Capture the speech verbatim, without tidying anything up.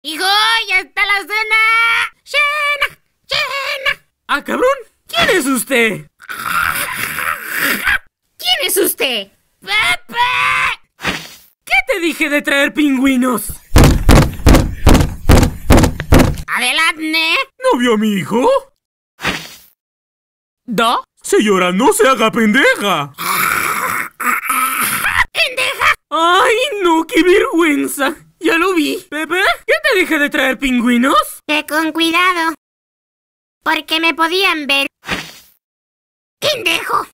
¡Hijo, ya está la cena! ¡Cena! ¡Cena! ¡Ah, cabrón! ¿Quién es usted? ¿Quién es usted? ¡Pepe! ¿Qué te dije de traer pingüinos? ¡Adelante! ¿No vio a mi hijo? ¿Do? Señora, no se haga pendeja. ¡Pendeja! ¡Ay, no! ¡Qué vergüenza! Ya lo vi. Pepe, ¿qué te dije de traer pingüinos? Que con cuidado. Porque me podían ver. ¡Pendejo!